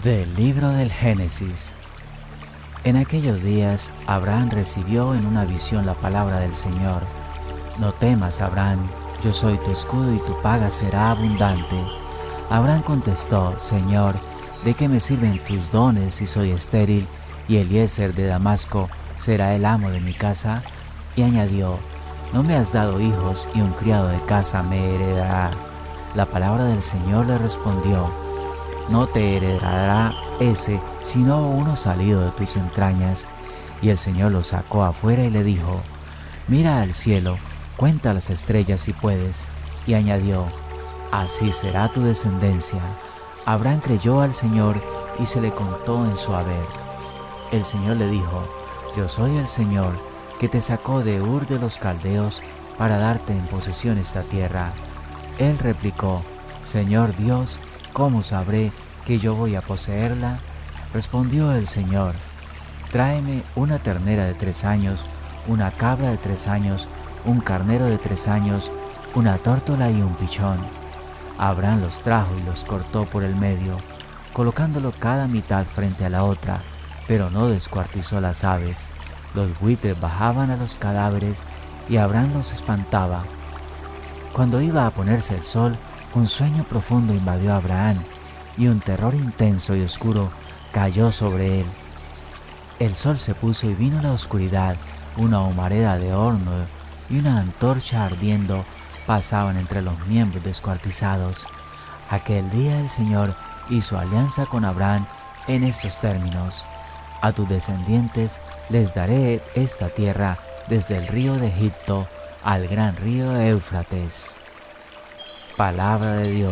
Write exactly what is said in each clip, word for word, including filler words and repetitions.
Del libro del Génesis. En aquellos días, Abraham recibió en una visión la palabra del Señor. No temas, Abraham, yo soy tu escudo y tu paga será abundante. Abraham contestó, Señor, ¿de qué me sirven tus dones si soy estéril y Eliezer de Damasco será el amo de mi casa? Y añadió, no me has dado hijos y un criado de casa me heredará. La palabra del Señor le respondió, no te heredará ese, sino uno salido de tus entrañas. Y el Señor lo sacó afuera y le dijo, mira al cielo, cuenta las estrellas si puedes. Y añadió, así será tu descendencia. Abraham creyó al Señor y se le contó en su haber. El Señor le dijo, yo soy el Señor, que te sacó de Ur de los Caldeos para darte en posesión esta tierra. Él replicó, Señor Dios, ¿cómo sabré que yo voy a poseerla? Respondió el Señor, tráeme una ternera de tres años, una cabra de tres años, un carnero de tres años, una tórtola y un pichón. Abraham los trajo y los cortó por el medio, colocándolo cada mitad frente a la otra, pero no descuartizó las aves. Los buitres bajaban a los cadáveres y Abraham los espantaba. Cuando iba a ponerse el sol, un sueño profundo invadió a Abraham y un terror intenso y oscuro cayó sobre él. El sol se puso y vino la oscuridad, una humareda de horno y una antorcha ardiendo pasaban entre los miembros descuartizados. Aquel día el Señor hizo alianza con Abraham en estos términos: a tus descendientes les daré esta tierra desde el río de Egipto al gran río Éufrates. Palabra de Dios.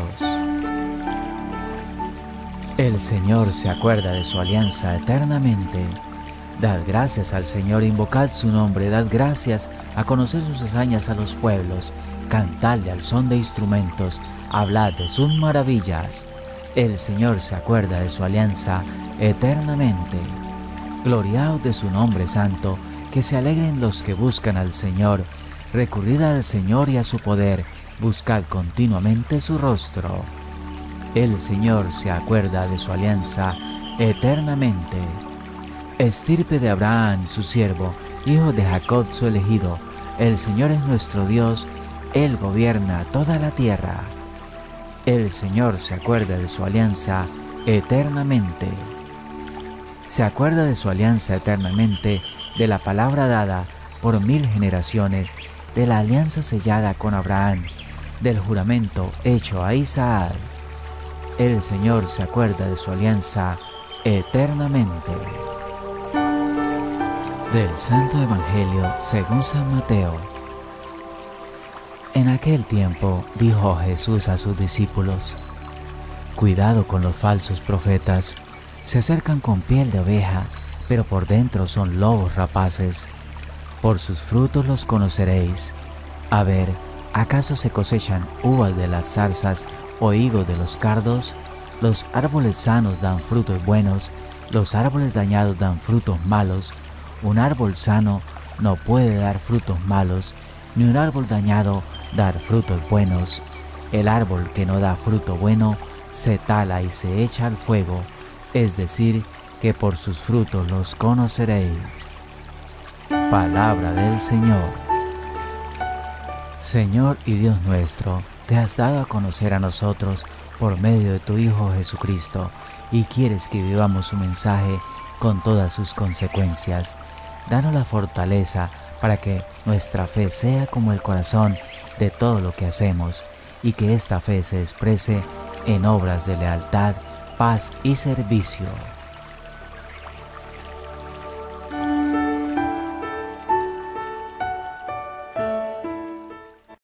El Señor se acuerda de su alianza eternamente. Dad gracias al Señor, invocad su nombre, dad gracias a conocer sus hazañas a los pueblos, cantadle al son de instrumentos, hablad de sus maravillas. El Señor se acuerda de su alianza eternamente. Gloriaos de su nombre santo, que se alegren los que buscan al Señor. Recurrid al Señor y a su poder, buscad continuamente su rostro. El Señor se acuerda de su alianza eternamente. Estirpe de Abraham, su siervo, hijo de Jacob, su elegido. El Señor es nuestro Dios, Él gobierna toda la tierra. El Señor se acuerda de su alianza eternamente. Se acuerda de su alianza eternamente, de la palabra dada por mil generaciones, de la alianza sellada con Abraham, del juramento hecho a Isaac. El Señor se acuerda de su alianza eternamente. Del Santo Evangelio según San Mateo. En aquel tiempo dijo Jesús a sus discípulos, cuidado con los falsos profetas, se acercan con piel de oveja, pero por dentro son lobos rapaces. Por sus frutos los conoceréis. A ver, ¿acaso se cosechan uvas de las zarzas o higos de los cardos? Los árboles sanos dan frutos buenos, los árboles dañados dan frutos malos. Un árbol sano no puede dar frutos malos, ni un árbol dañado dar frutos buenos. El árbol que no da fruto bueno se tala y se echa al fuego, es decir, que por sus frutos los conoceréis. Palabra del Señor. Señor y Dios nuestro, te has dado a conocer a nosotros por medio de tu Hijo Jesucristo y quieres que vivamos su mensaje con todas sus consecuencias. Danos la fortaleza para que nuestra fe sea como el corazón de todo lo que hacemos y que esta fe se exprese en obras de lealtad, paz y servicio.